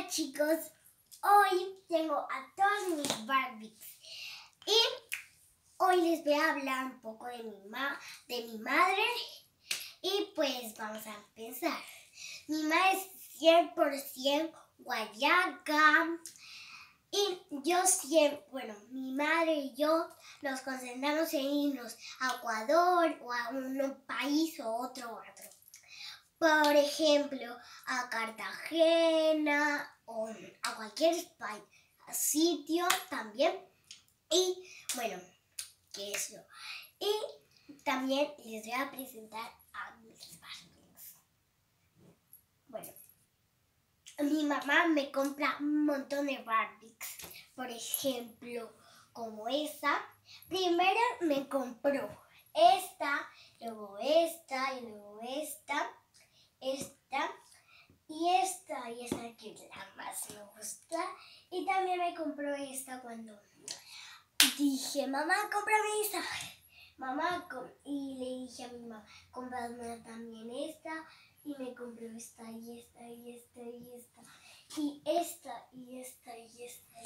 Hola chicos, hoy tengo a todos mis Barbies y hoy les voy a hablar un poco de mi madre y pues vamos a empezar. Mi madre es 100% guayaca y yo siempre, mi madre y yo nos concentramos en irnos a Ecuador o a un país o otro. Por ejemplo, a Cartagena o a cualquier sitio también. Y bueno, que eso. Y también les voy a presentar a mis Barbies. Bueno, mi mamá me compra un montón de Barbies. Por ejemplo, como esta. Primero me compró esta, luego esta y luego esta. Esta y esta que es la más me gusta. Y también me compró esta cuando dije, mamá, cómprame esta. Y le dije a mi mamá, cómprame también esta. Y me compró esta y esta y esta y esta. Y esta y esta y esta.